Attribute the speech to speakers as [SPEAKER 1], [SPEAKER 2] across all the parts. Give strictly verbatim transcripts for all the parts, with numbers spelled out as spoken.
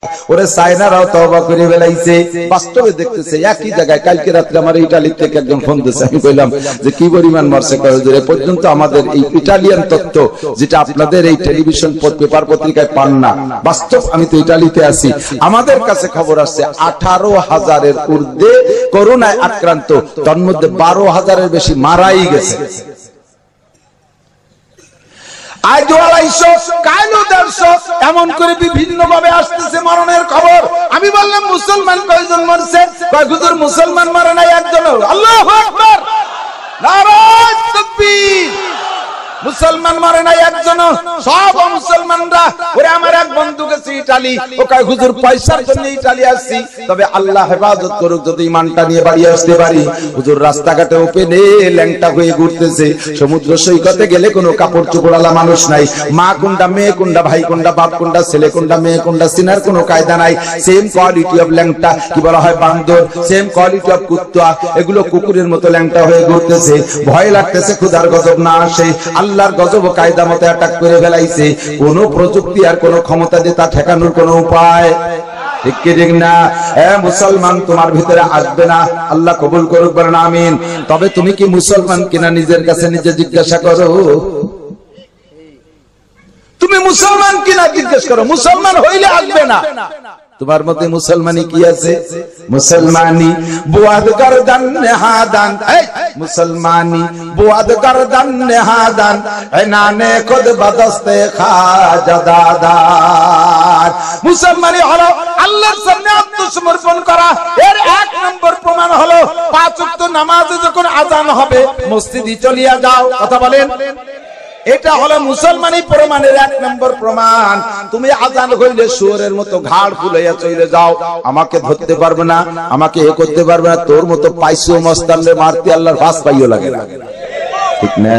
[SPEAKER 1] ওরে চায়নারাও তওবা করে ফেলাইছে, বাস্তবে দেখতেছে একই জায়গায়। কালকে রাত্রে আমার ইটালি থেকে একজন ফোন দিয়েছে, আমি কইলাম যে কি পরিমাণ মরছে, এ পর্যন্ত আমাদের এই ইটালিয়ান তথ্য যেটা আপনাদের এই টেলিভিশন পেপার পত্রিকায় পান না, বাস্তব আমি তো ইটালিতে আছি, আমাদের কাছে খবর আসছে আঠারো হাজারের ঊর্ধ্বে করোনায় আক্রান্ত, তার মধ্যে বারো হাজারের বেশি মারাই গেছে। এমন করে বিভিন্ন ভাবে আসতেছে মরণের খবর। আমি বললাম মুসলমান কয়জন মরছে? হুজুর মুসলমান মারা নাই একজন। আল্লাহু আকবার, নারায়ে তাকবীর। মুসলমান মারে নাই একজন, সব মুসলমানরা। ওরে আমার এক বন্ধু গেছে ইটালি, ও কয় হুজুর পয়সার জন্য ইটালি আসছি, তবে আল্লাহ হেফাজত করুক যদি ইমানটা নিয়ে বাড়ি আসতে পারি। হুজুর রাস্তাঘাটে ওপেনে ল্যাংটা হয়ে ঘুরতেছে, সমুদ্র সৈকতে গেলে কোনো কাপড় চোপড়ালা মানুষ নাই, মা কোনটা মেয়ে কোনটা ভাই কোনটা বাপ কোনটা ছেলে কোনটা মেয়ে কোনটা চিনার কোনো কায়দা নাই। সেম কোয়ালিটি অফ ল্যাংটা, কি বলা হয় বান্দর, সেম কোয়ালিটি অফ কুত্তা, এগুলো কুকুরের মতো ল্যাংটা হয়ে ঘুরতেছে। ভয় লাগতেছে খুদার গজব না আসে, আল্লাহর গজব কায়দা মতে অ্যাটাক করে ফেলাইছে। কোন প্রযুক্তি আর কোন ক্ষমতা দিয়ে তা ঠেকানোর কোন উপায় ঠিক কি ঠিক না? এ মুসলমান তোমার ভিতরে আসবে না, আল্লাহ কবুল করুক, বলেন আমিন। তবে তুমি কি মুসলমান কিনা নিজের কাছে নিজে জিজ্ঞাসা করো। তুমি মুসলমান কিনা জিজ্ঞেস করো, মুসলমান হইলে আসবে না। তোমার মধ্যে মুসলমানি কি আছে? মুসলমানি বুয়াদ গর্দান নেহাদান, মুসলমানি বুয়াদ গর্দান নেহাদান, এনানে খুদ বদস্তে খাজাদাদার। মুসলমানি হলো আল্লাহর সামনে আত্মসমর্পণ করা। এর এক নম্বর প্রমাণ হলো পাঁচ ওয়াক্ত নামাজে যখন আযান হবে মসজিদে চলিয়া যাও। কথা বলেন, এটা হলো মুসলমানি প্রমাণের এক নম্বর প্রমাণ। তুমি আযান হইলে শুয়োরের মতো ঘাড় ফুলাইয়া চলে যাও, আমাকে ধরতে পারবে না, আমাকে এ করতে পারবে না, তোর মতো পাইছো মস্তানরে মারতে আল্লাহর ফাঁস পাইও লাগে না, ঠিক না?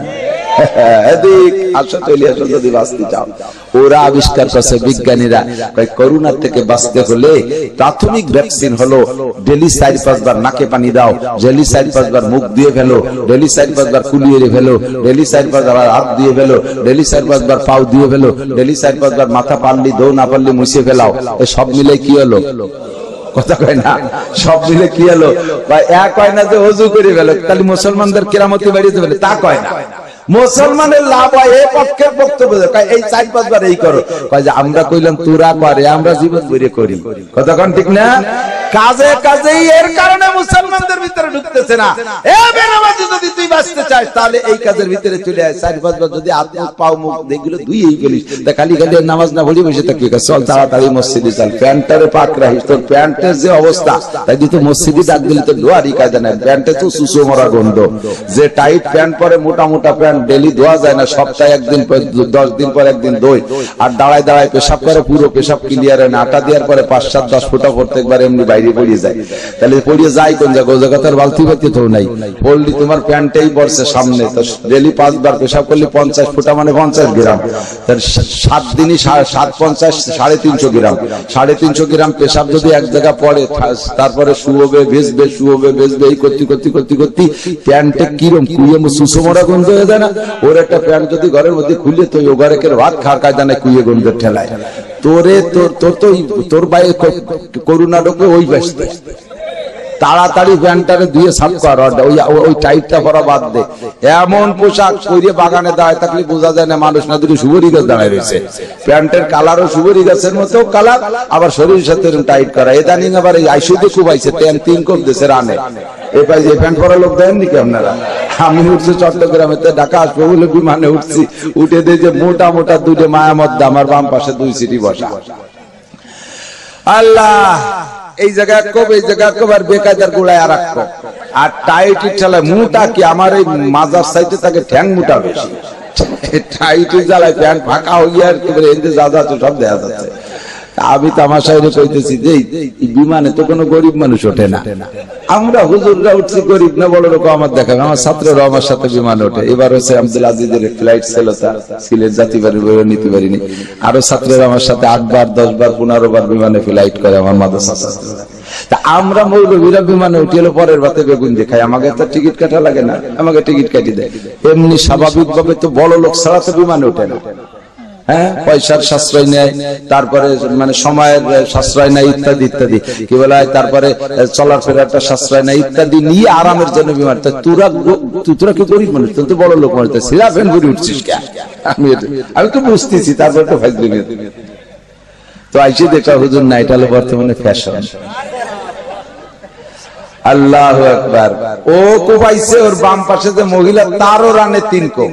[SPEAKER 1] এদিক আসো, চলে আসো যদি বাঁচতে চাও। ওরা আবিষ্কার করছে বিজ্ঞানীরা, করোনা থেকে বাঁচতে হলে প্রাথমিক ভ্যাকসিন হলো ডেলি চার পাঁচবার নাকে পানি দাও, ডেলি চার পাঁচবার মুখ দিয়ে ফেলো, ডেলি চার পাঁচবার কুলিয়ে ফেলো, ডেলি চার পাঁচবার হাত দিয়ে ফেলো, ডেলি চার পাঁচবার পাও দিয়ে ফেলো, ডেলি চার পাঁচবার মাথা পারলি দৌ না পারলি মুছে ফেলাও। এ সব মিলে কি হলো? কথা কয় না, সব মিলে কি হলো? বা এক কয় না যে ওযু করে ফেলো, তাহলে মুসলমানদের কেরামতি বাড়িতে ফেলে, তা কয় না। মুসলমানের লাভ হয় এই পক্ষের বক্তব্য, এই চার পাঁচবার এই করো, কয় যে আমরা কইলাম তোরা করে, আমরা জীবন করে করি। কথা কোন ঠিক না? কাজে কাজে এর কারণে মুসলমানদের ভিতরে ঢুকতেছে না। এ বেনামাজি যদি তুই বাঁচতে চাস তাহলে এই কাজের ভিতরে চলে আয়। চার পাঁচবার যদি হাত মুখ পাও মুখ এগুলো দুই এই গেলিস, তা খালি খালি নামাজ না পড়ি বসে থাকবি, চল তাড়াতাড়ি মসজিদে চল, প্যান্টারে পাক রাখিস, তোর প্যান্টের যে অবস্থা, তাই তুই তো মসজিদে ডাক দিলি তো দোয়ারই কায়দা নাই, প্যান্টে তো সুসো মরা গন্ধ। যে টাইট প্যান্ট পরে, মোটা মোটা প্যান্ট ডেলি ধোয়া যায় না, সপ্তাহে একদিন দশ দিন পর একদিন ধোয়, আর দাঁড়ায় দাঁড়ায় পেশাব করে, পুরো পেশাব ক্লিয়ার হয় না, আটা দেওয়ার পরে পাঁচ সাত দশ ফুটা প্রত্যেকবার এমনি বাইরে পড়িয়ে যায়। তাহলে পড়িয়ে যায় কোন জায়গায়? জায়গাতার বালতি বাতি তো নাই, পড়লি তোমার প্যান্টেই পড়ছে সামনে, তো ডেলি পাঁচবার পেশাব করলে পঞ্চাশ ফুটা মানে পঞ্চাশ গ্রাম, সাত দিনই সাত পঞ্চাশ সাড়ে তিনশো গ্রাম, সাড়ে তিনশো গ্রাম পেশাব যদি এক জায়গা পড়ে, তারপরে শুয়োবে ভেসবে, শুয়োবে ভেসবে, এই করতে করতে করতে করতে প্যান্টে কিরম কুইয়ে সুসো মরা গন্ধ হয়ে যায় না? ওর একটা প্যান্ট যদি ঘরের মধ্যে খুলে তো ও ঘরে ভাত খাওয়ার কায়দা নাই, কুইয়ে গন্ধের ঠেলায়। তোরে তোর তোর তো তোর বাইরে করুণা ঢোকে ওই ব্যস্ত, তাড়াতাড়ি প্যান্টটারে ধুয়ে সাফ কর, ওই টাইটটা পরা বাদ দে। এমন পোশাক পরে বাগানে দাঁড়ায় থাকলে বোঝা যায় না মানুষ না, দুটো সুবরি গাছ দাঁড়ায় রয়েছে, প্যান্টের কালারও সুবরি গাছের মতো কালার, আবার শরীরের সাথে টাইট করা। এদানিং আবার এই আইসুতে খুব আইছে, তিন কোপ দেশে রানে এ পাই যে প্যান্ট পরা লোক দেন নাকি আপনারা? আমি উঠছি চট্টগ্রামে, ঢাকা আসবো বলে বিমানে উঠছি, উঠে দিয়ে যে মোটা মোটা দুটো মায়া মধ্যে আমার বাম পাশে দুই সিটি বসা। আল্লাহ, এই জায়গায় কব, এই জায়গায় কব, আর বেকায়দার গোড়ায় আর এক কব, আর টাইট চালায় মোটা কি আমার এই মাজার সাইডে তাকে ঠ্যাং মোটা বেশি, টাইট জ্বালায় প্যান্ট ফাঁকা হইয়া আর কি বলে যা যাচ্ছে সব দেখা যাচ্ছে। আমি তামাশায় কইতেছি যে বিমানে তো কোনো গরিব মানুষ ওঠে না, আমরা হুজুররা উঠছি গরিব না বড় রকম আমার দেখাবে। আমার ছাত্ররা আমার সাথে বিমানে ওঠে, এবার হচ্ছে আব্দুল আজিজের ফ্লাইট ছিল, তার সিলেট জাতি বাড়ি নিতে পারিনি, আরো ছাত্ররা আমার সাথে আট বার দশ বার পনেরো বার বিমানে ফ্লাইট করে আমার মাদ্রাসা ছাত্ররা। তা আমরা মৌলভীরা বিমানে উঠে এলো পরের বাতে বেগুন দেখাই, আমাকে তো টিকিট কাটা লাগে না, আমাকে টিকিট কাটি দেয়। এমনি স্বাভাবিক ভাবে তো বড় লোক ছাড়া তো বিমানে ওঠে না, হ্যাঁ, পয়সার সাশ্রয় নেয়, তারপরে মানে সময়ের সাশ্রয় নেয় ইত্যাদি ইত্যাদি, কি বলা হয়, তারপরে চলাফেরাটা সাশ্রয় নেয় ইত্যাদি নিয়ে আরামের জন্য বিমার। তোরা তোরা কি গরিব মানুষ, তোর তো বড় লোক মানুষ, সিরা ফ্যান ঘুরে উঠছিস কে? আমি আমি তো বুঝতেছি, তারপরে তো ফাইজলি তো আইসি দেখা হুজুর না, এটা হলো বর্তমানে ফ্যাশন। আল্লাহু আকবার। ও কোপাইছে, ওর বাম পাশে যে মহিলা, তারও রানে তিন কোপ।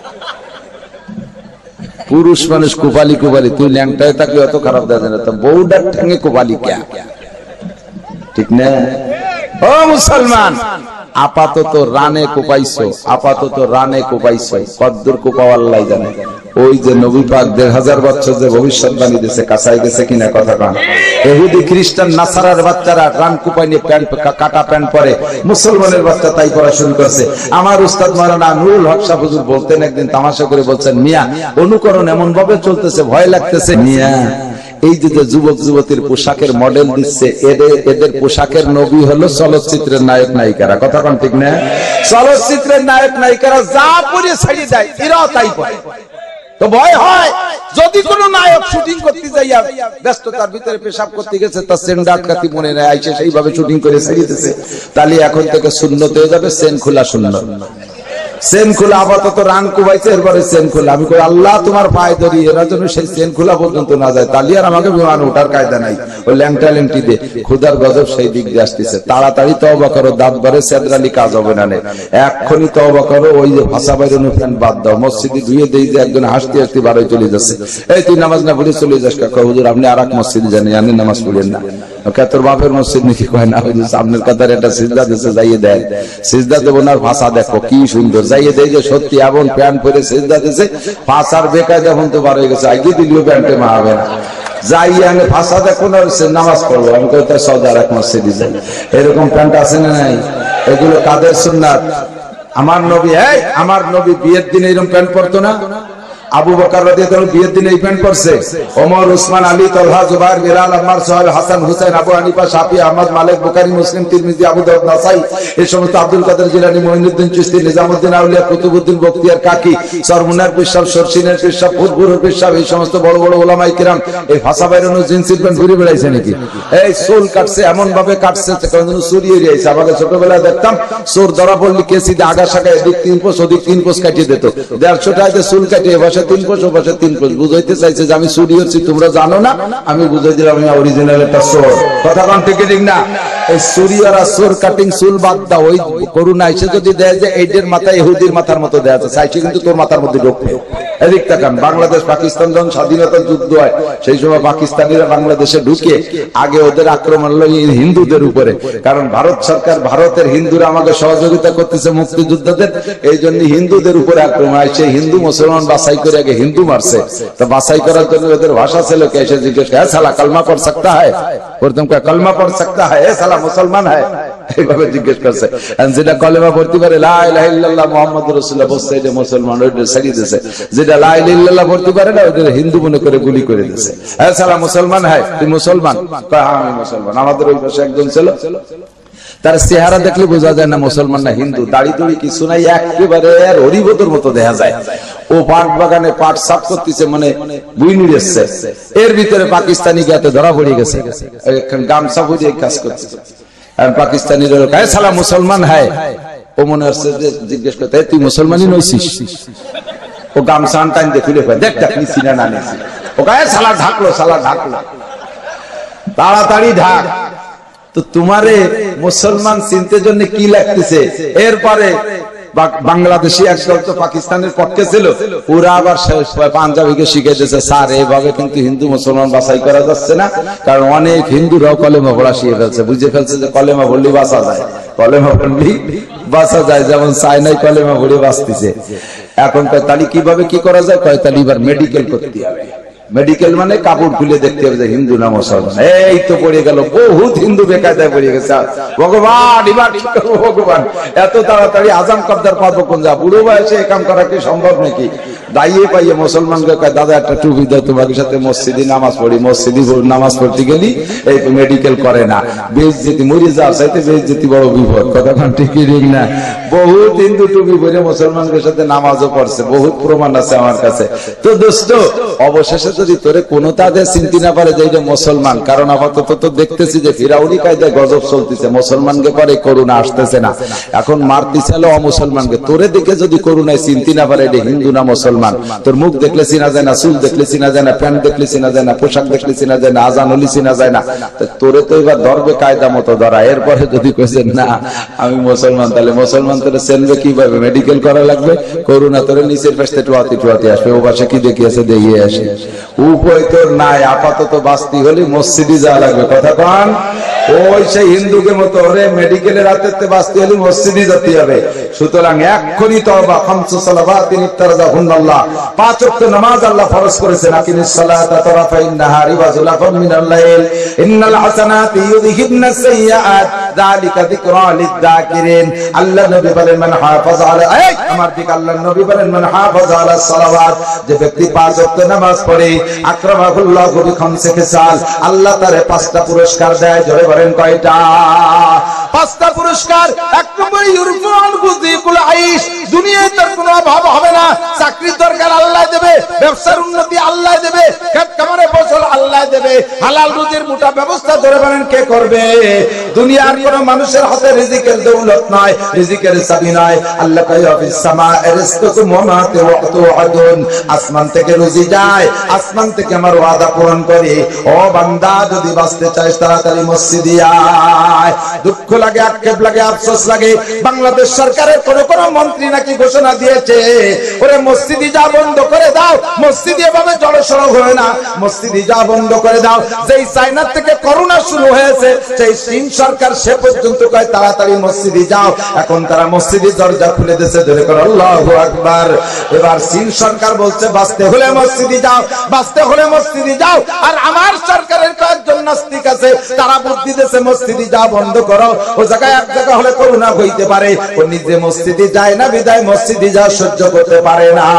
[SPEAKER 1] পুরুষ মানুষ কোপালি কোপালি, তুই ল্যাংটায় থাকলে অত খারাপ দেখা না, তো বউডার ঠেঙে কোপালি কে? ঠিক না? ও মুসলমান, আপাতত রানে কোপাইছো, আপাতত রানে কোপাইছো, কদ্দুর কোপাও আল্লাহ জানে। ওই যে নবী পাক দেড় হাজার বছর যে ভবিষ্যৎবাণী দিয়েছে, কাঁচাই গেছে কিনা কথা কান? ইহুদি খ্রিস্টান নাসারার বাচ্চারা রান কোপাই নিয়ে প্যান্ট কাটা প্যান্ট পরে, মুসলমানের বাচ্চা তাই করা শুরু করছে। আমার উস্তাদ মাওলানা নুরুল হক সাহেব হুজুর বলতেন একদিন তামাশা করে, বলছেন, মিয়া অনুকরণ এমন ভাবে চলতেছে, ভয় লাগতেছে। মিয়া এই যে যুবক যুবতীর পোশাকের মডেল দিচ্ছে, এদের এদের পোশাকের নবী হলো চলচ্চিত্রের নায়ক নায়িকারা, কথা কোন ঠিক না? চলচ্চিত্রের নায়ক নায়িকারা যা পরে ছাড়ি দেয়, এরাও তাই পরে। তো ভয় হয় যদি কোন নায়ক শুটিং করতে যাইয়া ব্যস্ততার ভিতরে পেশাব করতে গেছে, তার সেন্ডার কাতি মনে নেয়, আইসে সেইভাবে শুটিং করে ছেড়েছে, তাহলে এখন থেকে সুন্নত হয়ে যাবে সেন খোলা সুন্নত। সেন খোলা আপাতত রান কুবাইছে, এরপরে সেন খোলা। আমি কই আল্লাহ তোমার পায়ে ধরি, এরা যেন সেই সেন খোলা পর্যন্ত না যায়, তাহলে আর আমাকে বিমান ওঠার কায়দা নাই। ওই ল্যাংটা ল্যাংটি দিয়ে খুদার গজব সেই দিক দিয়ে আসতেছে। তাড়াতাড়ি তওবা করো, দাঁত বারে সেদরালি কাজ হবে না, এক্ষুনি তওবা করো। ওই যে ভাষা বাইরানো ফ্যান বাদ দাও, মসজিদে ধুয়ে দেই যে একজন হাসতে হাসতে বাড়ি চলে যাচ্ছে, এই তুই নামাজ না পড়ে চলে যাস, কাকা হুজুর আপনি আর এক মসজিদে জানেন, আপনি নামাজ পড়েন না, তোর বাপের মসজিদ নাকি? কয় না হুজুর, সামনের কাতারে একটা সিজদা দিচ্ছে, যাইয়ে দেয়। সিজদা দেবো না, ভাষা দেখো কি সুন্দর, যাইয়ে দেয় যে সত্যি এমন প্যান্ট পরে সিজদা দিচ্ছে, ভাষার বেকায়দা হতে বার হয়ে গেছে, আগে দিলেও প্যান্টে মা হবে না। যাই আমি ভাষা দেখুন আর নামাজ পড়বো, আমি কোথায় সৌদা এক মসজিদে যাই। এরকম প্যান্ট আছে না নাই? এগুলো কাদের সুন্নাত? আমার নবী, এই আমার নবী বিয়ের দিন এরকম প্যান্ট পরতো না? আবু বকর রাদিয়াল্লাহু বিয়ের দিন এই প্যান্ট পরছে, ওমর, উসমান, আলী, তালহা, জুবাইর, বিলাল, আম্মার, সোহেল, হাসান, হুসাইন, আবু হানিফা, শাফি, আহমদ, মালিক, বুখারী, মুসলিম, তিরমিজি, আবু দাউদ, নাসাই, এই সমস্ত আব্দুল কাদের জিলানী, মুঈনুদ্দিন চিশতি, নিজামউদ্দিন আউলিয়া, কুতুবউদ্দিন বখতিয়ার কাকি, সরমুনার পিসাব, শর্ষিনের পিসাব, ফুদপুরের পিসাব, এই সমস্ত বড় বড় ওলামায়ে কিরাম এই ভাষা বাইরানো জিন্সের প্যান্ট ঘুরে বেড়াইছে নাকি? এই চুল কাটছে, এমন ভাবে কাটছে কোনদিন চুরি হয়ে যাইছে। আমাকে ছোটবেলায় দেখতাম চোর ধরা পড়লে কেসি দিয়ে আগা শাখা এদিক তিন পোষ ওদিক তিন পোষ কাটিয়ে দিত, দেড়শো টাকাতে চুল কাটিয়ে এবার তিন পোষ ও পাশে তিন পোষ। বুঝাইতে চাইছে যে আমি চুরি হচ্ছি, তোমরা জানো না, আমি বুঝাই দিলাম আমি অরিজিনাল একটা চোর। কথা কোন ঠিক ঠিক না? এই চুরি আর চোর কাটিং চুল বাদ দাও, ওই করুণা এসে যদি দেয় যে এইদের মাথায় ইহুদির মাথার মতো দেয়া আছে, চাইছে কিন্তু তোর মাথার মধ্যে ঢুকবে। এদিক তাকান, বাংলাদেশ পাকিস্তান যখন স্বাধীনতার যুদ্ধ হয়, সেই সময় পাকিস্তানিরা বাংলাদেশে ঢুকে আগে ওদের আক্রমণ হলো হিন্দুদের উপরে, কারণ ভারত সরকার, ভারতের হিন্দুরা আমাকে সহযোগিতা করতেছে মুক্তিযোদ্ধাদের, এই জন্য হিন্দুদের উপরে আক্রমণ হয়। সেই হিন্দু মুসলমান বাছাই করে আগে হিন্দু মারছে, তো বাছাই করার জন্য ওদের ভাষা ছিল কে এসে জিজ্ঞেস করে, সালা কলমা পড় সকতা হয়? প্রথম কে কলমা পড় সকতা হয়? এ সালা মুসলমান হয়? এইভাবে জিজ্ঞেস করছে। যেটা কলেমা পড়তে পারে লা ইলাহা ইল্লাল্লাহ মুহাম্মাদুর রাসূলুল্লাহ, বলছে এটা মুসলমান, ওইটা ছেড়ে দিয়েছে। যেটা লা ইলাহা ইল্লাল্লাহ পড়তে পারে না, ওইটা হিন্দু মনে করে গুলি করে দিয়েছে। এ সালা মুসলমান হয়? তুই মুসলমান? কয় হ্যাঁ আমি মুসলমান। আমাদের ওই পাশে একজন ছিল, তার চেহারা দেখলে বোঝা যায় না মুসলমান না হিন্দু, দাড়ি দুড়ি কিছু নাই, একেবারে আর হরিবোধের মতো দেখা যায়। ও পাট বাগানে পাট সাফ করতেছে, মানে বুইনি এসছে, এর ভিতরে পাকিস্তানি গাতে ধরা পড়ে গেছে, গামছা বুঝে কাজ করছে। পাকিস্তানির সালা মুসলমান হয়? ও মনে হচ্ছে জিজ্ঞেস করতে, তুই মুসলমানই নইছিস? ও গামছা টাইম দিয়ে খুলে দেখ দেখ নিছি না না নিছি। ও গায়ে সালা ঢাকলো, সালা ঢাকলো, তাড়াতাড়ি ঢাক। তো তোমারে মুসলমান চিনতে জন্য কি লাগতেছে? এরপরে বাংলাদেশি একদল তো পাকিস্তানের পক্ষে ছিল, ওরা আবার পাঞ্জাবিকে শিখে দিয়েছে, স্যার এইভাবে কিন্তু হিন্দু মুসলমান বাছাই করা যাচ্ছে না, কারণ অনেক হিন্দুরাও কলেমা পড়া শিখে ফেলছে, বুঝে ফেলছে যে কলেমা পড়লেই বাঁচা যায়, কলেমা পড়লেই বাঁচা যায়, যেমন চায়নায় কলেমা পড়ে বাঁচতেছে। এখন তাহলে কিভাবে কি করা যায়? কয় তাহলে এবার মেডিকেল করতে হবে। মেডিকেল মানে কাপড় খুলে দেখতে হবে যে হিন্দু না মুসলমান। এই তো পড়ে গেল, বহুত হিন্দু বেকায়দায় পড়ে গেছে। ভগবান এবার কি করবো ভগবান, এত তাড়াতাড়ি আজাম কবদার পাবো কোন যা? বুড়ো বয়সে এ কাম করা কি সম্ভব নাকি? দাইয়ে পাইয়ে মুসলমানকে কয় দাদা একটা টুপি দাও, তোমার সাথে মসজিদে নামাজ পড়ি। মসজিদে নামাজ পড়তে গেলি এই তো মেডিকেল করে না, বেইজ্জতি মরে যাওয়ার চাইতে বেইজ্জতি বড় বিপদ। কথা কোন ঠিক ঠিক না? বহুত হিন্দু টুপি পরে মুসলমানদের সাথে নামাজও পড়ছে, বহুত প্রমাণ আছে আমার কাছে। তো দোস্ত অবশেষে যদি তোরে কোনো তাদের চিনতে না পারে যে এটা মুসলমান, কারণ আপাতত তো দেখতেছি যে ফিরাউনি কায়দায় গজব চলতেছে, মুসলমানকে পরে করুণা আসতেছে না, এখন মারতেছে হলো অমুসলমানকে। তোরে দেখে যদি করুণায় চিনতে না পারে এটা হিন্দু না মুসলমান, তোর মুখ দেখলে চিনা যায় না, চুল দেখলে চিনা যায় না, প্যান্ট দেখলে চিনা যায় না, পোশাক দেখলে চিনা যায় না, আজান হলি চিনা যায় না, তোরে তো এবার ধরবে কায়দা মতো ধরা। এরপরে যদি কইছে না আমি মুসলমান, তাহলে মুসলমান তোরে চেনবে কিভাবে? মেডিকেল করা লাগবে, করুণা তোরে নিচের পাশে টুয়াতি টুয়াতি আসবে, ও পাশে কি দেখিয়েছে দেখিয়ে আসে। উপায় তোর নাই, আপাতত বাঁচতে হলে মসজিদে যাওয়া লাগবে। কথা কন ওই সেই হিন্দুকে মতো ওরে মেডিকেলের রাতে বাঁচতে হলে মসজিদে যেতে হবে। সুতরাং এক্ষুনি তওবা, খামসু সালাওয়াতিন ইফতারাযাহুন্নাল্লাহ, পাঁচ ওয়াক্ত নামাজ আল্লাহ ফরজ করেছেন। আকিমিস সালাতা তারাফাইন নাহারি ওয়া যুলাফাম মিনাল লাইল ইন্নাল হাসানাতি ইউযহিবনাস সাইয়্যাত যালিকা যিকরা লিয-যাকিরিন। আল্লাহ নবী বলেন মান হাফাজ আলা, এই আমার দিকে আল্লাহ নবী বলেন মান হাফাজ আলা সালাওয়াত, যে ব্যক্তি পাঁচ ওয়াক্ত নামাজ পড়ে আকরামাহুল্লাহু বিখামসি খিসাল, আল্লাহ তারে পাঁচটা পুরস্কার দেয়। জোরে বলেন কয়টা? পাঁচটা পুরস্কার। এক নম্বর ইউরফাউল বুযিকুল আইশ, দুনিয়ায় তোর কোনো অভাব হবে না, চাকরির দরকার আল্লাহ দেবে, ব্যবসার উন্নতি আল্লাহ দেবে, খেত খামারে ফসল আল্লাহ দেবে, হালাল রুজির মোটা ব্যবস্থা। ধরে বলেন কে করবে? দুনিয়ার কোন মানুষের হাতে রিজিকের দৌলত নয়, রিজিকের চাবি নয়। আল্লাহ কয় ফিস সামা'i রিজকুকুম ওয়া মা তু'আদুন, আসমান থেকে রুজি যায়, আসমান থেকে আমার ওয়াদা পূরণ করে। ও বান্দা যদি বাঁচতে চাস তাড়াতাড়ি মসজিদে আয়। দুঃখ লাগে, আক্ষেপ লাগে, আফসোস লাগে, বাংলাদেশ সরকারের কোন কোন মন্ত্রী নাকি ঘোষণা দিয়েছে ওরে মসজিদে যা বন্ধ করে দাও, মসজিদে এভাবে জড়সড় হয় না, মসজিদে যা বন্ধ করে দাও। যেই চায়না থেকে করোনা শুরু হয়েছে সেই চীন সরকার সে পর্যন্ত কয় তাড়াতাড়ি মসজিদে যাও। এখন তারা মসজিদে দরজা খুলে দিয়েছে। ধরে কর আল্লাহু আকবার। এবার চীন সরকার বলছে বাঁচতে হলে মসজিদে যাও, বাঁচতে হলে মসজিদে যাও। আর আমার সরকারের কয়েকজন নাস্তিক আছে, তারা বুদ্ধি দিয়েছে মসজিদে যা বন্ধ করো। ও জায়গায় এক জায়গা হলে করোনা হইতে পারে, ও নিজে মসজিদে যায় না, বিদায় মসজিদে যা সহ্য করতে পারে না।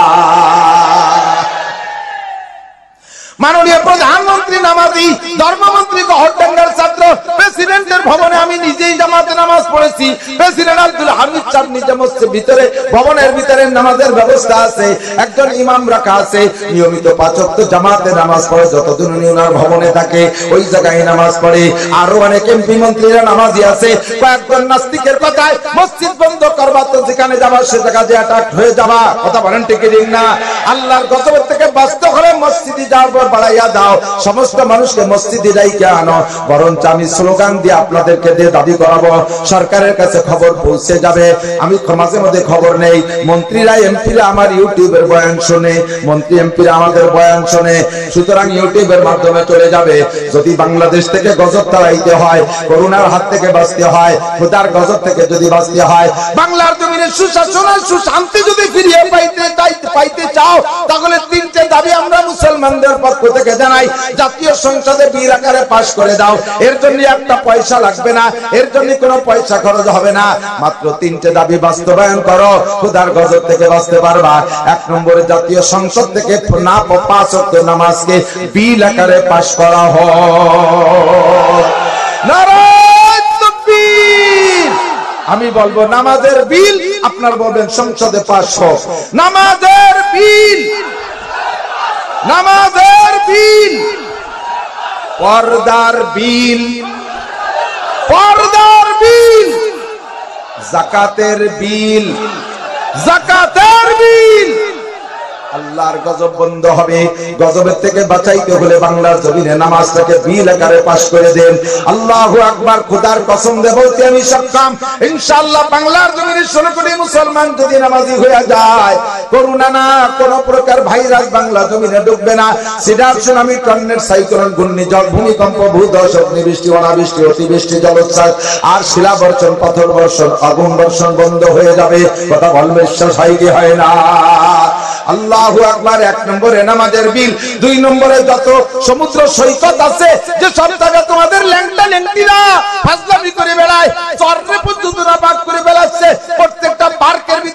[SPEAKER 1] মাননীয় প্রধানমন্ত্রী নামাজি, ধর্মমন্ত্রী গহরডাঙ্গার ছাত্র, প্রেসিডেন্টের ভবনে আমি নিজেই জামাতে নামাজ পড়েছি। প্রেসিডেন্ট আব্দুল হামিদ সাহেব নিজে মসজিদের ভিতরে, ভবনের ভিতরে নামাজের ব্যবস্থা আছে, একজন ইমাম রাখা আছে, নিয়মিত পাঁচ ওয়াক্ত জামাতে নামাজ পড়ে। যতদিন উনি ওনার ভবনে থাকে ওই জায়গায় নামাজ পড়ে। আরো অনেক এমপি মন্ত্রীরা নামাজি আছে। কয়েকজন নাস্তিকের কথায় মসজিদ বন্ধ করবা তো যেখানে যাবা সে জায়গা যে অ্যাটাক হয়ে যাবা। কথা বলেন ঠিক না? আল্লাহর গজব থেকে বাঁচতে হলে মসজিদে যাওয়ার বাড়াইয়া দাও, সমস্ত মানুষকে মসজিদে ডাইকে আনো। বরঞ্চ আমি স্লোগান দিয়ে আপনাদেরকে দিয়ে দাবি করাবো, সরকারের কাছে খবর পৌঁছে যাবে। আমি মাঝে মধ্যে খবর নেই, মন্ত্রীরা এমপিরা আমার ইউটিউবের বয়ান শুনে, মন্ত্রী এমপিরা আমাদের বয়ান শুনে, সুতরাং ইউটিউবের মাধ্যমে চলে যাবে। যদি বাংলাদেশ থেকে গজব তাড়াইতে হয়, করোনার হাত থেকে বাঁচতে হয়, খোদার গজব থেকে যদি বাঁচতে হয়, বাংলার জমিনে সুশাসন আর সুশান্তি যদি ফিরিয়ে পাইতে পাইতে চাও, তাহলে তিনটে দাবি আমরা মুসলমানদের পক্ষ থেকে জানাই। জাতীয় সংসদে বিল আকারে পাশ করে দাও, এর জন্য একটা পয়সা লাগবে না, এর জন্য কোনো পয়সা খরচ হবে না। মাত্র তিনটে দাবি বাস্তবায়ন করো, খোদার গজব থেকে বাঁচতে পারবা। এক নম্বরে জাতীয় সংসদ থেকে না পাঁচ ওয়াক্ত নামাজকে বিল আকারে পাশ করা হয়। নারায়ে তাকবীর। আমি বলবো নামাজের বিল, আপনার বলবেন সংসদে পাশ হোক। নামাজের বিল, নামাজের বিল, পর্দার বিল, পর্দার বিল, যাকাতের বিল, যাকাতের বিল। আল্লাহর গজব বন্ধ হবে। গজবের থেকে বাঁচাইতে হলে বাংলার জমিনে নামাজটাকে বিল আকারে পাশ করে দেন। আল্লাহু আকবার। খোদার কসম দিয়ে বলতে আমি সক্ষম, ইনশাআল্লাহ বাংলার জমিনে ষোলো কোটি মুসলমান যদি নামাজি হয়ে যায়, করোনা না কোন প্রকার ভাইরাস বাংলা জমিনে ঢুকবে না। সিডার সুনামি, টর্নেডো, সাইক্লোন, ঘূর্ণিঝড়, ভূমিকম্প, ভূধস, অগ্নিবৃষ্টি, অনাবৃষ্টি, অতিবৃষ্টি, জলোচ্ছ্বাস আর শিলা বর্ষণ, পাথর বর্ষণ, আগুন বর্ষণ বন্ধ হয়ে যাবে। কথা বলবে বিশ্বাস হয় কি হয় না? আল্লাহু আকবার। এক নম্বরে নামাজের বিল। দুই নম্বরে যত সমুদ্র সৈকত আছে, যে সব জায়গা তোমাদের ল্যাংটা ল্যাংটিরা ফাজলামি করে বেড়ায়, চররে পর্যন্ত না পাক করে বেড়াচ্ছে, প্রত্যেকটা পার্কের ভিতরে যে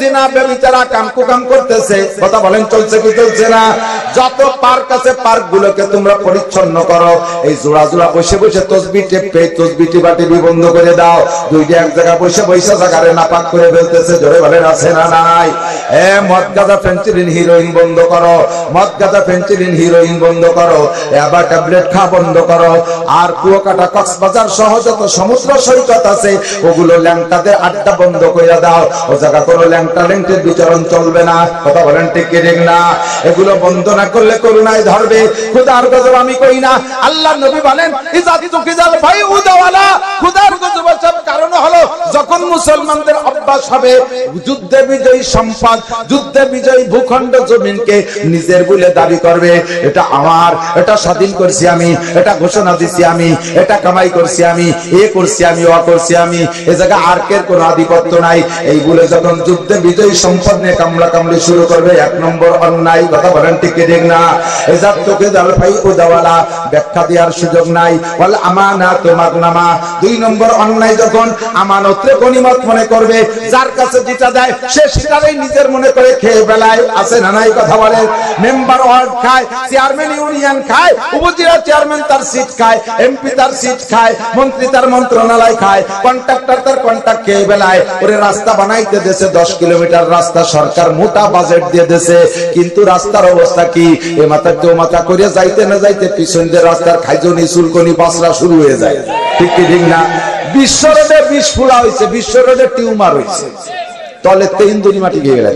[SPEAKER 1] জিনা ব্যভিচারা কাম কুকাম করতেছে, কথা বলেন চলছে কি চলছে না? যত পার্ক আছে পার্ক গুলোকে তোমরা পরিচ্ছন্ন করো। এই জোড়া জোড়া বসে বসে তসবিহ টেপে তসবিহ টিপা টিপি বন্ধ করে দাও। দুইটা এক জায়গায় বসে বসে জায়গায় নাপাক করে ফেলতেছে, জোরে বলেন আছে না নাই? এ মদ গাঁজা ফেন্সিডিল হিরোইন বন্ধ করো, মদ গাঁজা ফেন্সিডিল হিরোইন বন্ধ করো, এবার ট্যাবলেট খা বন্ধ করো। আর কুয়াকাটা কক্সবাজার সহ যত সমুদ্র সৈকত আছে ওগুলো ল্যাংটাদের আড্ডা বন্ধ করে দাও। ও জায়গা কোনো ল্যাংটা ল্যাংটের বিচরণ চলবে না, কথা বলেন ঠিক কি ঠিক না? এগুলো বন্ধ না করলে করুণায় ধরবে। খুদার গজব আমি কই না, আল্লাহ নবী বলেন ইজাতি তুকিজাল ভাই উদাওয়ালা। খুদার গজব সব কারণ হলো যখন মুসলমানদের অভ্যাস হবে যুদ্ধে বিজয়ী সম্পদ, যুদ্ধে বিজয়ী ভূখণ্ড জমিনকে নিজের বলে দাবি করবে, এটা আমার, এটা স্বাধীন করছি আমি, এটা ঘোষণা দিছি আমি, এটা কামাই করছি আমি, এ করছি আমি, ও করছি আমি, এ জায়গায় আর কের কোনো আধিপত্য নাই। এই বলে যখন যুদ্ধে বিজয়ী সম্পদ নিয়ে কামলা কামলি শুরু করবে, এক নম্বর অন্যায়, কথা বলেন ঠিক কি ঠিক না? এজাত তোকে দাল ভাই উদাওয়ালা, ব্যাখ্যা দেওয়ার সুযোগ নাই। বল আমানাত মাগনামা, দুই নম্বর অন্যায় যখন আমানতকে গনিমত মনে করবে, যার কাছে যেটা দেয় সে সেটাই নিজের মনে করে খেয়ে বেলায়, আছে না নাই? কথা বলেন। মেম্বার ওয়ার্ড খায়, চেয়ারম্যান ইউনিয়ন খায়, উপজেলা চেয়ারম্যান তার সিট খায়, এমপি তার সিট খায়, মন্ত্রী তার মন্ত্রণালয় খায়, কন্ট্রাক্টর তার কন্ট্রাক্ট খেয়ে বেলায়। ওরে রাস্তা বানাইতে দেশে দশ কিলোমিটার রাস্তা সরকার মোটা বাজেট দিয়ে দেশে, কিন্তু রাস্তার অবস্থা কি? এ মাথা তো মাথা করে যাইতে না যাইতে পিছন দিয়ে রাস্তার খাইজনি চুলকনি বাসরা শুরু হয়ে যায়, ঠিক কি ঠিক না? বিশ্ব রোডে বিষ ফুলা হয়েছে, বিশ্ব রোডে টিউমার হয়েছে, তলে তিন দুনি মাটি গিয়ে গেল।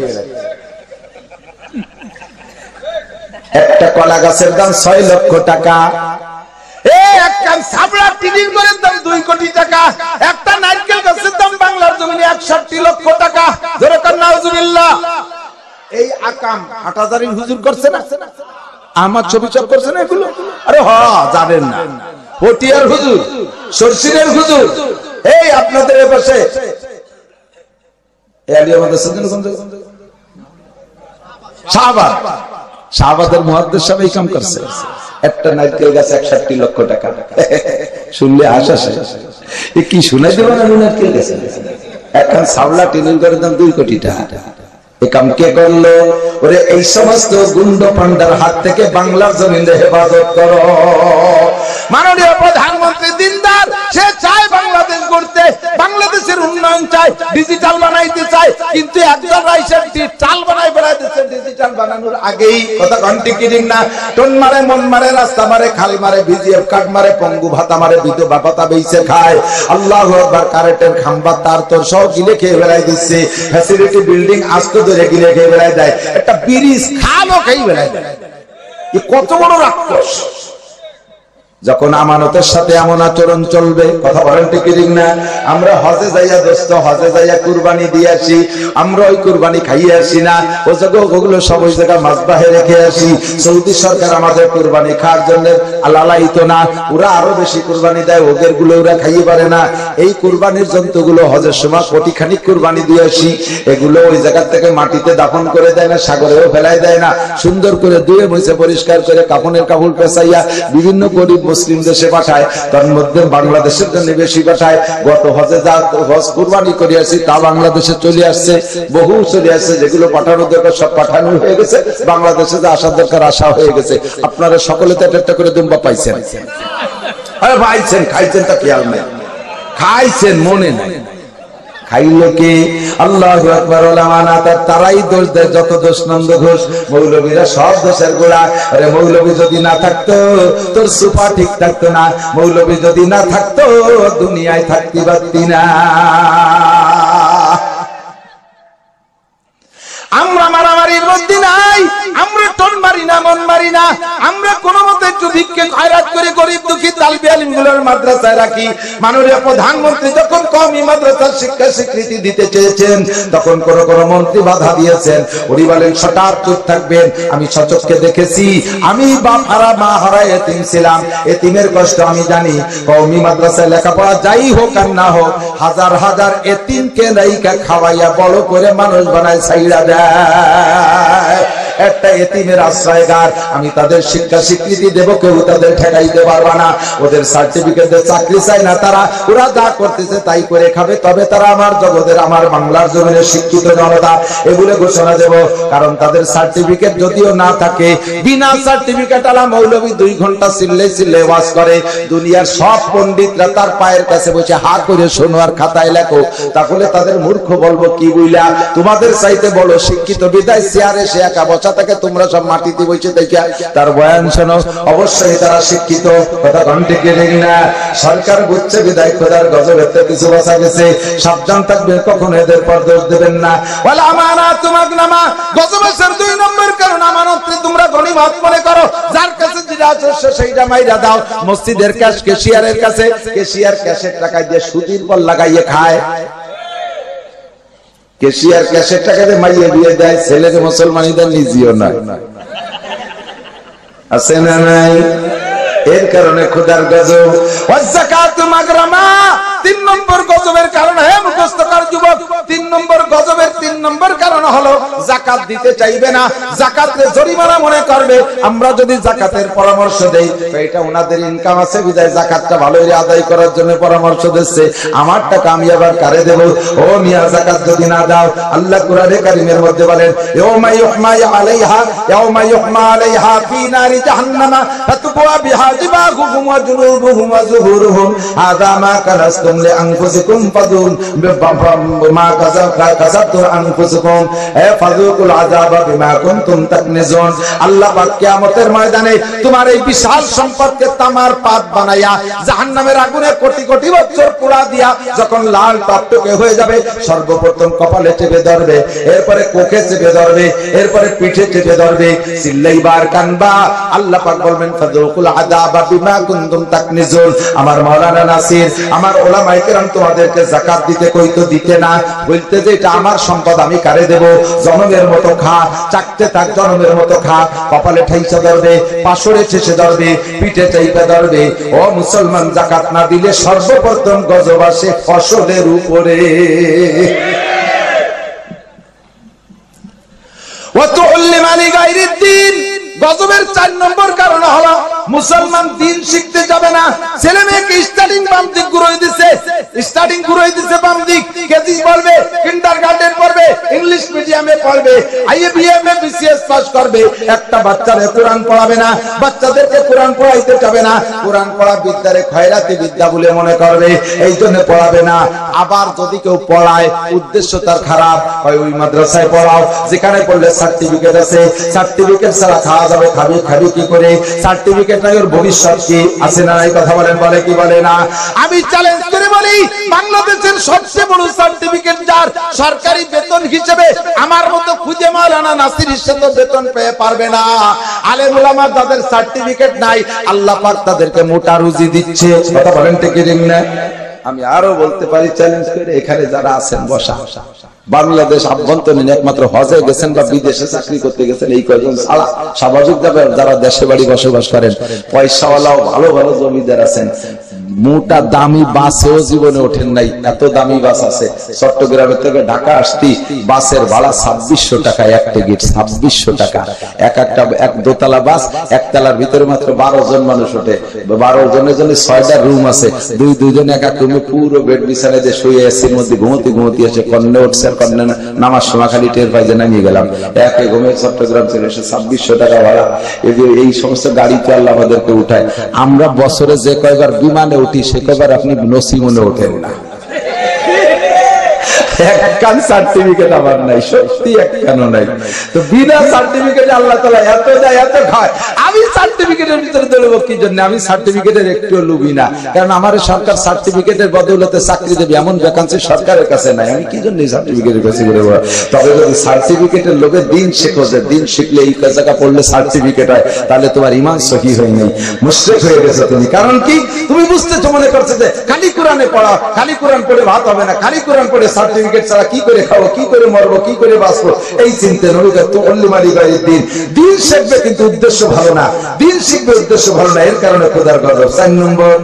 [SPEAKER 1] একটা কলা গাছের দাম ছয় লক্ষ টাকা, একটা সাবড়া টিনির করে দাম দুই কোটি টাকা, একটা নারকেল গাছের দাম বাংলার জমিনে একষট্টি লক্ষ টাকা। জোরে কর নাউজুবিল্লাহ। এই আকাম হাটাজারির হুজুর করছে না, আমার ছবি চক করছে না এগুলো? আরে হ, জানেন না? পটিয়ার হুজুর, সরসিরের হুজুর, এই আপনাদের এ পাশে শাহবাগ, শাহবাগের মুহাদ্দিস সাহেব এই কাম করছে। একটা নারকেল গাছ একষট্টি লক্ষ টাকা, শুনলে হাসা শেষ। এ কি শুনাই দেবেন? আমি নারকেল গাছ এখন সাবলা টিনের করে দাম দুই কোটি টাকা। এ কাম কে করলো? ওরে এই সমস্ত গুন্ড পান্ডার হাত থেকে বাংলার জমিনে হেফাজত করো। মাননীয় প্রধানমন্ত্রী দিনদার, সে চায় বাংলাদেশ গড়তে, বাংলাদেশের উন্নয়ন চায়, ডিজিটাল বানাইতে চায়, কিন্তু একজন রাইসের চাল বানাই বেড়াইতেছে ডিজিটাল বানানোর আগেই, কথা কন্টি কিডিং না? টন মারে, মন মারে, রাস্তা মারে, খাল মারে, ভিজিএফ কাট মারে, পঙ্গু ভাতা মারে, বিধবা ভাতা বেইছে খায়। আল্লাহু আকবার। কারেন্টের খাম্বা তার তোর সব গিলে খেয়ে বেড়াই দিচ্ছে, ফ্যাসিলিটি বিল্ডিং আস্ত ধরে গিলে খেয়ে বেড়াই দেয়, একটা ব্রিজ খালও খেয়ে বেড়াই দেয়। কত বড় রাক্ষস! যখন আমানতের সাথে এমন আচরণ চলবে, কথা বলেন ঠিক ঠিক না? আমরা হজে যাইয়া দোস্ত, হজে যাইয়া কুরবানি দিয়ে আসি, আমরা ওই কুরবানি খাইয়ে আসি না, ও জায়গা ওগুলো সব ওই জায়গা মাসবাহে রেখে আসি। সৌদি সরকার আমাদের কুরবানি খাওয়ার জন্য লালায়িত না, ওরা আরো বেশি কুরবানি দেয়, ওদের গুলো ওরা খাইয়ে পারে না। এই কুরবানির জন্তুগুলো হজের সময় কোটি খানিক কুরবানি দিয়ে আসি, এগুলো ওই জায়গা থেকে মাটিতে দাফন করে দেয় না, সাগরেও ফেলাই দেয় না, সুন্দর করে ধুয়ে মুছে পরিষ্কার করে কাফনের কাপড় পেঁচাইয়া বিভিন্ন গরিব মুসলিম দেশে পাঠায়, তার মধ্যে বাংলাদেশের জন্য বেশি পাঠায়। গত হজে যা হজ কুরবানি করে আসি তা বাংলাদেশে চলে আসছে, বহু চলে আসছে, যেগুলো পাঠানোর দরকার সব পাঠানো হয়ে গেছে, বাংলাদেশে যা আসার দরকার আসা হয়ে গেছে। আপনারা সকলে তো একটা করে দুম্বা পাইছেন, আরে পাইছেন, খাইছেন, তা খেয়াল নাই, খাইছেন মনে নাই। খাইলো কে? আল্লাহু আকবার। ওলামানা তারাই দোষ দেয়, যত দোষ নন্দ ঘোষ, মৌলবীরা সব দোষের গোড়া। আরে মৌলবী যদি না থাকতো তোর সুফা ঠিক থাকতো না, মৌলবী যদি না থাকতো দুনিয়ায় থাকতে পারতি না। আমরা মারামারির মধ্যে নাই, আমরা টন মারি না, মন মারি না, আমরা কোন মতে একটু ভিক্ষে খয়রাত করে গরিব দুঃখী তালবে আলিমগুলোর মাদ্রাসায় রাখি। মাননীয় প্রধানমন্ত্রী যখন কওমি মাদ্রাসার শিক্ষা স্বীকৃতি দিতে চেয়েছেন, তখন কোন কোন মন্ত্রী বাধা দিয়েছেন। উনি বলেন সটাপ চুপ থাকবেন, আমি সচক্ষে দেখেছি, আমি বাপ হারা মা হারা এতিম ছিলাম, এতিমের কষ্ট আমি জানি। কওমি মাদ্রাসায় লেখাপড়া যাই হোক আর না হোক, হাজার হাজার এতিমকে নাইকা খাওয়াইয়া বড় করে মানুষ বানায় ছাইড়া দেয়। একটা এতিমের আশ্রয়গার, আমি তাদের শিক্ষা স্বীকৃতি দেব, কেউ তাদের ঠেকাইতে পারবে না। ওদের সার্টিফিকেট দিয়ে চাকরি চাই না তারা, ওরা যা করতেছে তাই করে খাবে, তবে তারা আমার জগতের, আমার বাংলার জমিনের শিক্ষিত জনতা, এগুলো ঘোষণা দেব। কারণ তাদের সার্টিফিকেট যদিও না থাকে, বিনা সার্টিফিকেট আলা মৌলবী দুই ঘন্টা চিল্লে চিল্লে ওয়াজ করে, দুনিয়ার সব পণ্ডিতরা তার পায়ের কাছে বসে হা করে শোনো আর খাতায় লেখো, তাহলে তাদের মূর্খ বলবো কি বুঝলা? তোমাদের চাইতে বড় শিক্ষিত বিদায় চেয়ারে সে একা বসা থাকে, তোমরা সব মাটিতে বসে দেখে তার বয়ান শোনো। অবশ্যই তারা শিক্ষিত, কথা ঘন্টে কেড়ে না। সরকার বুঝছে বিদায় খোদার গজবের থেকে কিছু বাঁচা গেছে, সাবধান থাকবেন, কখনো এদের পর দোষ দেবেন না। বলে আমানত মাগনামা, গজবের দুই নম্বর কারণ আমানত তোমরা গনিমত মনে করো, যার কাছে যেটা আছে সেইটা মাইরা দাও। মসজিদের ক্যাশ ক্যাশিয়ারের কাছে, ক্যাশিয়ার ক্যাশের টাকা দিয়ে সুদির পর লাগাইয়ে খায়, ক্যাশিয়ার ক্যাশের টাকা দিয়ে মাইয়ে বিয়ে দেয়, ছেলেকে মুসলমানিদের নিজেও নয়, আছে না নাই? এর কারণে খোদার গজব। ওয়াযাকাতু মাগরামা, তিন নম্বর গজবের কারণ, হে মুখস্থকার যুবক, তিন নম্বর গজবের তিন নম্বর কারণ হলো যাকাত দিতে চাইবে না, যাকাতকে জরিমানা মনে করবে। আমরা যদি যাকাতের পরামর্শ দেই তো এটা ওনাদের ইনকাম আছে বিদায় যাকাতটা ভালোই আদায় করার জন্য পরামর্শ দিচ্ছে, আমার টাকা আমি আবার কারে দেব? ও মিয়া, যাকাত যদি না দাও, আল্লাহ কোরআনে কারীমের মধ্যে বলেন ইয়াউমা ইউহমা আলাইহা ইয়াউমা ইউহমা আলাইহা ফি নারি জাহান্নামা ফাতুবা বিহা জিবাহুহুম ওয়া জুনুবুহুম ওয়া যুহুরুহুম হাযা মা কানাসতুম লিআনফুসিকুম ফাদুন বিমা কাযাবতুম আনফুসুকুম ফাযুকুল আযাবা বিমা কুনতুম তাকনিজুন। আল্লাহ পাক কিয়ামতের ময়দানে তোমার এই বিশাল সম্পদকে তামার পাত বানায়া জাহান্নামের আগুনে কোটি কোটি বছর পোড়া দিয়া যখন লাল টকটকে হয়ে যাবে, সর্বপ্রথম কপালে চেপে ধরবে, এরপরে কোখে চেপে ধরবে, এরপরে পিঠে চেপে ধরবে, চিল্লাইবার কানবা। আল্লাহ পাক বলবেন ফাযুকুল আযাবা বিমা কুনতুম তাকনিজুন। আমার মাওলানা নাসির, আমার ওলামায়ে কেরাম তোমাদেরকে যাকাত দিতে কইতো, দিতে না, বলতে যে এটা আমার সম্পদ, আমি কারে দেব? জনমের মতো খা, চাকতে থাক, জনমের মতো খা। কপালে ঠাইসা ধরবে, পাশরে ছেসে ধরবে, পিঠে চাইপা ধরবে। ও মুসলমান, যাকাত না দিলে সর্বপ্রথম গজব আসে ফসলের উপরে। ওয়া তুল্লিমা লিগাইরিদ দ্বীন, গজবের চার নম্বর কারণ হলো মুসলমান দিন শিখতে যাবে না। ছেলে মেয়েকে স্টার্টিং বাম দিক ঘুরাই দিছে, স্টার্টিং ঘুরাই দিছে বাম দিক, কেজি পড়বে, কিন্ডারগার্টেন পড়বে, ইংলিশ মিডিয়ামে পড়বে, আইএবিএম এ বিসিএস পাস করবে। একটা বাচ্চারে কোরআন পড়াবে না, বাচ্চাদেরকে কোরআন পড়াইতে যাবে না। কোরআন পড়া বিদ্যারে খয়রাতি বিদ্যা বলে মনে করবে, এই জন্য পড়াবে না। আবার যদি কেউ পড়ায়, উদ্দেশ্য তার খারাপ হয়, ওই মাদ্রাসায় পড়াও যেখানে পড়লে সার্টিফিকেট আছে, সার্টিফিকেট ছাড়া খাওয়া যাবে, খাবি খাবি কি করে? সার্টিফিকেট নাই, ওর ভবিষ্যৎ কি আছে না নাই? কথা বলেন, বলে কি বলে না? আমি চ্যালেঞ্জ করে বলি, বাংলাদেশের সবচেয়ে বড় সার্টিফিকেট যার, সরকারি বেতন হিসেবে আমার মতো খুঁজে মাওলানা নাসির সাথে বেতন পেয়ে পারবে না। আলেম ওলামা যাদের সার্টিফিকেট নাই, আল্লাহ পাক তাদেরকে মোটা রুজি দিচ্ছে। কথা বলেন ঠিক না? আমি আরো বলতে পারি চ্যালেঞ্জ করে, এখানে যারা আছেন বসা, বাংলাদেশ আভ্যন্তরীণ একমাত্র হজে গেছেন বা বিদেশে চাকরি করতে গেছেন এই কয়েকজন ছাড়া স্বাভাবিকভাবে যারা দেশে বাড়ি বসবাস করেন, পয়সাওয়ালাও ভালো ভালো জমিদার আছেন, মোটা দামি বাসেও জীবনে ওঠেন নাই। এত দামি বাস আছে। চট্টগ্রামের থেকে ঢাকা আসতি বাসের ভাড়া ছাব্বিশশো টাকা, এক টিকিট ছাব্বিশশো টাকা। এক একটা এক দোতলা বাস, একতলার ভিতরে মাত্র বারো জন মানুষ ওঠে, বারো জনের জন্য ছয়টা রুম আছে, দুই দুইজন এক এক রুমে পুরো বেড বিছানায় দিয়ে শুয়ে এসির মধ্যে ঘুমোতে ঘুমোতে এসে কন্যা উঠছে, কন্যা নামার সময় খালি টের পাই যে নামিয়ে গেলাম। এক ঘুমে চট্টগ্রাম ছেড়ে এসে ছাব্বিশশো টাকা ভাড়া। এই সমস্ত গাড়িতে আল্লাহ আমাদেরকে উঠায়। আমরা বছরে যে কয়বার বিমানে উঠি সে কয়বার আপনি নসিমনে ওঠেন না। একখান সার্টিফিকেট আমার নাই, সত্যি একখানও নাই। তো বিনা সার্টিফিকেটে আল্লাহ তাআলা এত দেয়, এত খায়। আমি সার্টিফিকেটের ভিতরে দৌড়বো কি জন্য? আমি সার্টিফিকেটের একটু লুবি না, কারণ আমার সরকার সার্টিফিকেটের বদৌলতে চাকরি দেবে এমন ভ্যাকান্সি সরকারের কাছে নাই। আমি কি জন্য সার্টিফিকেটের কাছে ঘুরবো? তবে যদি সার্টিফিকেটের লোকে দিন শেখো, যে দিন শিখলে এই জায়গা পড়লে সার্টিফিকেট হয়, তাহলে তোমার ইমান সহি হয় নাই, মুশরিক হয়ে গেছে তুমি। কারণ কি? তুমি বুঝতেছো, মনে করছে যে খালি কোরআনে পড়া, খালি কোরআন পড়ে ভাত হবে না, খালি কোরআন পড়ে সার্টিফিকেট সিগারেট ছাড়া কি করে খাবো, কি করে মরবো, কি করে বাঁচবো, এই চিন্তা নবী তো অল্লি মালি গায়ে দিন দিন শিখবে, কিন্তু উদ্দেশ্য ভালো না, দিন শিখবে উদ্দেশ্য ভালো না, এর কারণে খোদার গজব। চার নম্বর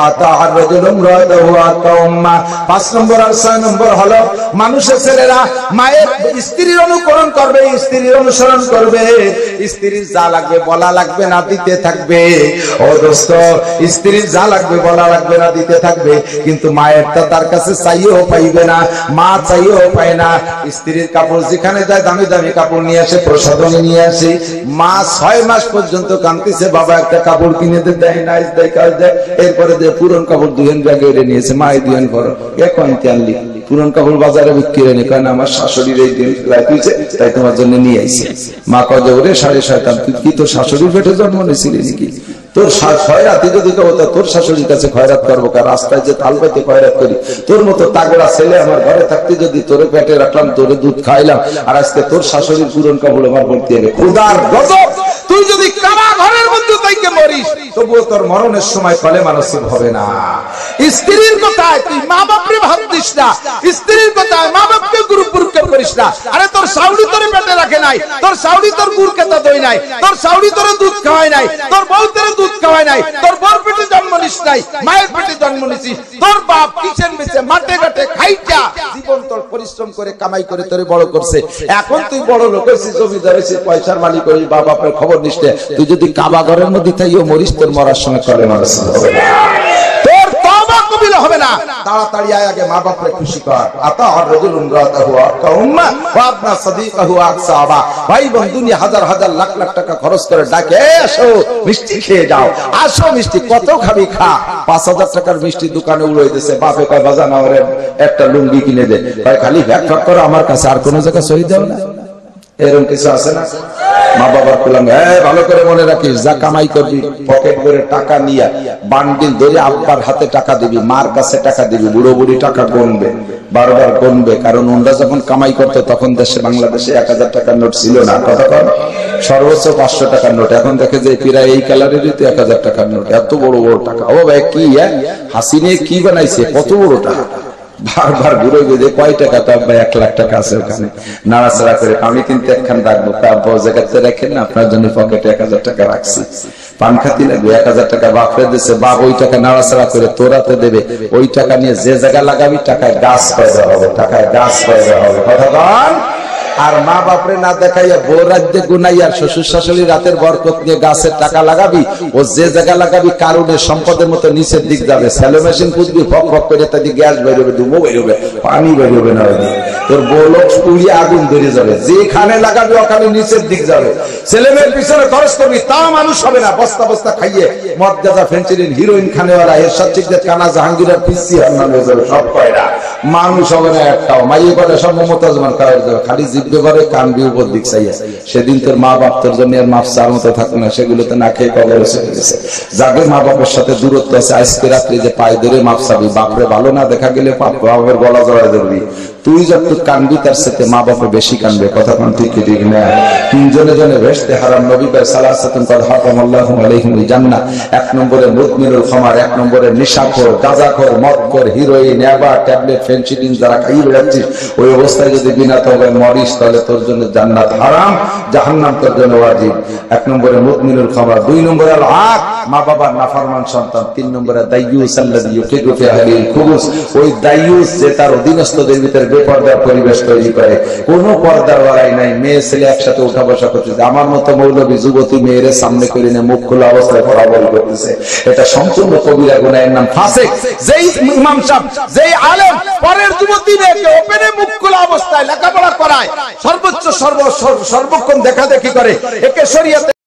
[SPEAKER 1] পাঁচ নম্বর আর ছয় নম্বর হলো মানুষের ছেলেরা মায়ের স্ত্রীর অনুকরণ করবে, স্ত্রীর অনুসরণ করবে, স্ত্রীর যা লাগবে বলা লাগবে না দিতে থাকবে। ও দোস্ত, স্ত্রীর যা লাগবে বলা লাগবে না দিতে থাকবে, কিন্তু মায়ের তা তার কাছে চাইও পাইবে না, মা চাইও পায় না। স্ত্রীর কাপড় যেখানে যায় দামি দামি কাপড় নিয়ে আসে, প্রসাধনী নিয়ে আসে, মা ছয় মাস পর্যন্ত কাঁদতেছে বাবা একটা কাপড় কিনে দেয় না, দেয় কাজ দেয়, এরপরে যে পুরন কাপড় দুহেন ব্যাগে নিয়েছে, মা এই দুহেন করো এখন আনলি পুরন কাপড় বাজারে বিক্রি হয়নি, কারণ আমার শাশুড়ির এই দিন রাখছে তাই তোমার জন্য নিয়ে আইছে। মা কয়ে ওরে সাড়ে শয়তান, তুই কি তোর শাশুড়ির পেটে জন্ম নিয়েছিলি নাকি? তোর খয়রাতি যদি কবতা তোর শাশুড়ির কাছে খয়রাত করবো, কার রাস্তায় যে তাল পাইতে খয়রাত করি, তোর মতো তাগড়া ছেলে আমার ঘরে থাকতে যদি তোরে পেটে রাখলাম, তোরে দুধ খাইলাম, আর আজকে তোর শাশুড়ির পুরন কাপড় আমার বলতে হবে খোদার গজব। তুই যদি কাবা ঘরের মধ্যে তাইকে মরিস, তবুও তোর মরণের সময় ফলে মানসিক হবে না। স্ত্রীর কথায় তুই মা বাপরে ভাব দিস না, স্ত্রীর কথায় মা বাপকে গুরুপুরকে করিস না। আরে তোর শাশুড়ি তোরে পেটে রাখে নাই, তোর শাশুড়ি তোর গুড় খেতে দই নাই, তোর শাশুড়ি তোরে দুধ খাওয়ায় নাই, তোর বউ তোরে দুধ খাওয়ায় নাই, তোর বর পেটে জন্ম নিস নাই, মায়ের পেটে জন্ম নিছিস, তোর বাপ কিচেন বেচে মাঠে ঘাটে খাইটা জীবন তোর পরিশ্রম করে কামাই করে তোরে বড় করছে। এখন তুই বড় লোক হয়েছিস, জমিদার হয়েছিস, পয়সার মালিক হয়েছিস, বাপ বাপের খবর নিস না। তুই যদি কাবা ঘরের মধ্যে তাইও মরিস, তোর মরার সময় কলে মারাস হবে না, তোর তওবা কবুল হবে না। তাড়াতাড়ি আয় আগে মা বাপরে খুশি কর। আতা আর রাজুলুন রাতাহু আকা উম্মা ওয়া আবনা সাদিকাহু আকসাবা। ভাই বন্ধু নিয়ে হাজার হাজার লাখ লাখ টাকা খরচ করে ডাকে, আসো মিষ্টি খেয়ে যাও, আসো মিষ্টি কত খাবি খা। পাঁচ হাজার টাকার মিষ্টি দোকানে উড়াই দিয়েছে, বাপে কয় বাজান আমারে একটা লুঙ্গি কিনে দে, ভাই খালি ব্যাগ ভাগ করো, আমার কাছে আর কোন জায়গা সই দাও না। এরকম কিছু আছে না? মা বাবার বললাম হ্যাঁ ভালো করে মনে রাখিস, যা কামাই করবি পকেট করে টাকা নিয়ে বান্ডিল ধরে আব্বার হাতে টাকা দিবি, মার কাছে টাকা দিবি, বুড়ো বুড়ি টাকা গণবে, বারবার গণবে। কারণ ওনরা যখন কামাই করতো তখন দেশে বাংলাদেশে এক হাজার টাকার নোট ছিল না, কতক্ষণ সর্বোচ্চ পাঁচশো টাকার নোট। এখন দেখে যে প্রায় এই কালারেরই তো এক হাজার টাকার নোট, এত বড় বড় টাকা। ও ভাই কি হাসিনে কি বানাইছে, কত বড় টাকা, বারবার ঘুরে ঘুরে কয় টাকা, তো আব্বা এক লাখ টাকা আছে ওখানে, নাড়াচাড়া করে আমি কিন্তু একখান রাখবো, জায়গাতে রাখেন না, আপনার জন্য পকেটে এক হাজার টাকা রাখছি, পান খাতি লাগবে, এক হাজার টাকা বাপরে দিচ্ছে, বাপ ওই টাকা নাড়াচাড়া করে তোরাতে দেবে, ওই টাকা নিয়ে যে জায়গা লাগাবি টাকায় গাছ পয়দা হবে, টাকায় গাছ পয়দা হবে, কথা বল। আর মা বাপরে না দেখাইয়া বউ রাজ্যে গুনাইয়া শ্বশুর শাশুড়ি রাতের বরকত নিয়ে গাছের টাকা লাগাবি, ও যে জায়গা লাগাবি কারণে সম্পদের মতো নিচের দিক যাবে, স্যালো মেশিন খুঁজবি ফক ফক করে, তাদের গ্যাস বেরোবে, ধুমো বেরোবে, পানি বেরোবে না, তোর বউ লোক পুড়িয়ে আগুন ধরে যাবে, যেখানে লাগাবি ওখানে নিচের দিক যাবে। ছেলে মেয়ের পিছনে খরচ করবি, তা মানুষ হবে না, বস্তা বস্তা খাইয়ে মদ গাঁজা ফেন্সিডিল হিরোইন খানেওয়ালা এর সব ঠিক কানা জাহাঙ্গীরের পিসি হান্নান হয়ে যাবে, সব কয়রা মানুষ হবে না একটাও। মাইয়ে করে সব মমতাজ মান খাওয়া যাবে, খালি জিভে করে কানবি উপর দিক চাইয়া। সেদিন তোর মা বাপ তোর জন্য আর মাফ চার মতো থাকবে না, সেগুলোতে না খেয়ে কবরে চলে গেছে। যাদের মা বাপের সাথে দূরত্ব আছে, আজকে রাত্রে যে পায়ে ধরে মাফ চাবি, বাপরে ভালো না দেখা গেলে বাপের গলা জড়ায় ধরবি, তুই যত কানবি তার সাথে মা বাপে বেশি কানবে, কথা কোন ঠিক ঠিক না। তিনজনে জনে ভেস্তে হারাম, নবী পায় সালাসাতুন কদ হারামাল্লাহু আলাইহিমুল জান্নাহ। এক নম্বরে মুদমিনুল খামার, এক নম্বরে নেশাখোর, গাঁজাখোর, মদখোর, হিরোইন, ইয়াবা, ট্যাবলেট, ফেনসিডিল যারা খাইয়ে বেড়াচ্ছিস, ওই অবস্থায় যদি বিনা তওবায় মরিস তাহলে তোর জন্য জান্নাত হারাম, জাহান্নাম তোর জন্য ওয়াজিব। এক নম্বরে মুদমিনুল খামার, দুই নম্বরে আল আক, মা বাবার নাফরমান সন্তান, তিন নম্বরে দাইয়ুস আল্লাযী ইউকিদু ফি আহলিল খুবুস, ওই দাইয়ুস যে তার অধীনস্থদের ভিতরে বেপরদার পরিবেশ তৈরি করে, কোনো পর্দার ওয়ালাই নাই, মেয়ে ছেলে একসাথে উঠা বসা করতেছে, আমার মতো মৌলবী যুবতী মেয়ের সামনে করে নিয়ে মুখ খোলা অবস্থায় পড়াবল করতেছে, এটা সম্পূর্ণ কবিরা গুনাহ, এর নাম ফাসিক। যেই ইমাম সাহেব, যেই আলেম পরের যুবতী মেয়েকে ওপেনে মুখ খোলা অবস্থায় লেখাপড়া করায়, সর্বোচ্চ সর্ব সর্বক্ষণ দেখা দেখি করে, একে শরীয়তে